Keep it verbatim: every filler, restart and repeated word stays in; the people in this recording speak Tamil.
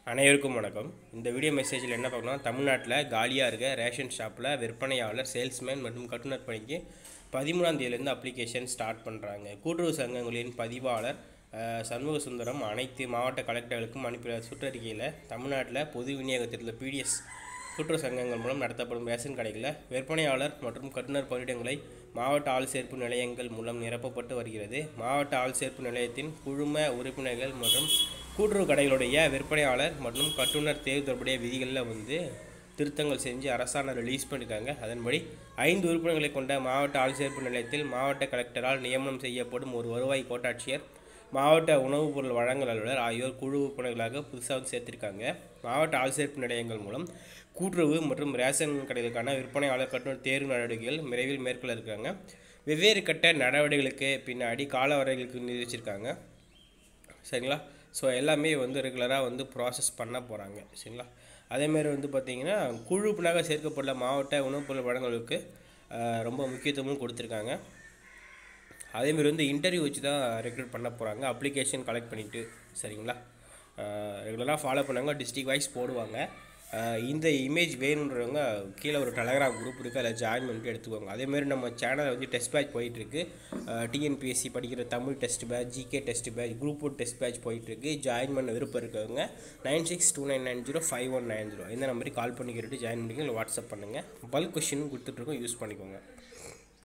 அனைவருக்கும் வணக்கம். இந்த வீடியோ மெசேஜில் என்ன பார்க்கணும், தமிழ்நாட்டில் காலியாக இருக்க ரேஷன் ஷாப்பில் விற்பனையாளர், சேல்ஸ்மேன் மற்றும் கட்டுனர் பணிக்கு பதிமூணாம் தேதியிலேருந்து அப்ளிகேஷன் ஸ்டார்ட் பண்ணுறாங்க. கூட்டுறவு சங்கங்களின் பதிவாளர் சண்முக சுந்தரம் அனைத்து மாவட்ட கலெக்டர்களுக்கும் அனுப்பிய சுற்றறிக்கையில் தமிழ்நாட்டில் பொது விநியோகத்தில் பிடிஎஸ் கூட்டுறவு சங்கங்கள் மூலம் நடத்தப்படும் ரேஷன் கடைகளில் விற்பனையாளர் மற்றும் கட்டுனர் பணியிடங்களை மாவட்ட ஆள் சேர்ப்பு நிலையங்கள் மூலம் நிரப்பப்பட்டு வருகிறது. மாவட்ட ஆள் சேர்ப்பு நிலையத்தின் குழும உறுப்பினர்கள் மற்றும் கூட்டுறவு கடைகளுடைய விற்பனையாளர் மற்றும் கட்டுனர் தேர்வு தொடர்புடைய விதிகளில் வந்து திருத்தங்கள் செஞ்சு அரசாணை ரிலீஸ் பண்ணியிருக்காங்க. அதன்படி ஐந்து உறுப்பினர்களை கொண்ட மாவட்ட ஆள் சேர்ப்பு நிலையத்தில் மாவட்ட கலெக்டரால் நியமனம் செய்யப்படும் ஒரு வருவாய் கோட்டாட்சியர், மாவட்ட உணவுப் பொருள் வழங்கல் அலுவலர் ஆகியோர் குழு உறுப்பினர்களாக புதுசாக வந்து சேர்த்திருக்காங்க. மாவட்ட ஆள் சேர்ப்பு நிலையங்கள் மூலம் கூட்டுறவு மற்றும் ரேஷன் கடைகளுக்கான விற்பனையாளர் கட்டுனர் தேர்வு நடவடிக்கைகள் விரைவில் மேற்கொள்ள இருக்காங்க. வெவ்வேறு கட்ட நடவடிக்கைகளுக்கு பின்னாடி கால வரைகளுக்கு நிர்ணயிச்சிருக்காங்க. சரிங்களா? ஸோ எல்லாமே வந்து ரெகுலராக வந்து ப்ராசஸ் பண்ண போகிறாங்க. சரிங்களா? அதேமாரி வந்து பார்த்திங்கன்னா குழு உறுப்பினராக சேர்க்கப்பட்ட மாவட்ட உணவுப் பொருள் வழங்கலுக்கு ரொம்ப முக்கியத்துவமும் கொடுத்துருக்காங்க. அதேமாரி வந்து இன்டர்வியூ வச்சு தான் ரெக்ரூட் பண்ண போகிறாங்க, அப்ளிகேஷன் கலெக்ட் பண்ணிவிட்டு. சரிங்களா? ரெகுலராக ஃபாலோ பண்ணாங்க, டிஸ்ட்ரிக் வைஸ் போடுவாங்க. இந்த இமேஜ் வேணுன்றவங்க கீழே ஒரு டெலகிராம் குரூப் இருக்குது, அதில் ஜாயின் பண்ணிட்டு எடுத்துக்கோங்க. அதேமாரி நம்ம சேனலில் வந்து டெஸ்ட் பேட்ச் போயிட்டுருக்கு. டிஎன்பிஎஸ்சி படிக்கிற Tamil test batch, GK test batch, group one test batch போயிட்டுருக்கு. ஜாயின் பண்ண விருப்பம் இருக்கவங்க nine six two nine nine zero five one nine zero இந்த நம்பருக்கு கால் பண்ணி கேட்டு ஜாயின் பண்ணிக்க, இல்லை வாட்ஸ்அப் பண்ணுங்கள். பல்க் கொஷின் கொடுத்துட்ருக்கோம், யூஸ் பண்ணிக்கோங்க.